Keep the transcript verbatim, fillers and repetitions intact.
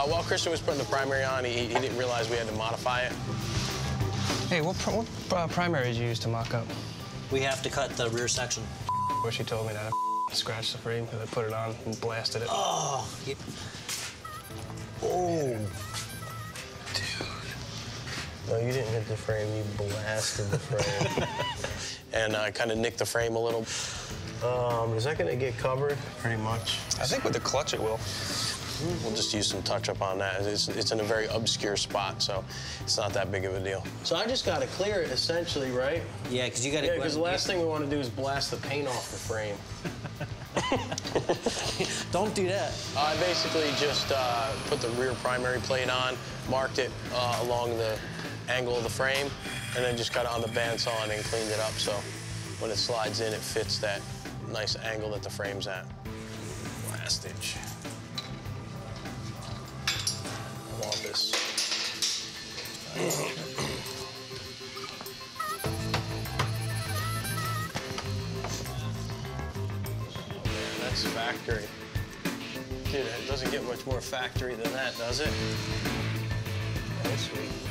while Christian was putting the primary on, he, he didn't realize we had to modify it. Hey, what, pr what uh, primary did you use to mock up? We have to cut the rear section. Where she told me that I scratched the frame and I put it on and blasted it. Oh. Yeah. Oh. No, you didn't hit the frame, you blasted the frame. And I uh, kind of nicked the frame a little. Um, is that gonna get covered? Pretty much. I think with the clutch it will. We'll just use some touch-up on that. It's, it's in a very obscure spot, so it's not that big of a deal. So I just gotta clear it, essentially, right? Yeah, because you gotta... Yeah, because the last thing we want to do is blast the paint off the frame. Don't do that. I basically just uh, put the rear primary plate on, marked it uh, along the angle of the frame, and then just got it on the bandsaw and then cleaned it up so when it slides in, it fits that nice angle that the frame's at. Blastage. I want this. That's factory. Dude, it doesn't get much more factory than that, does it? Oh, sweet.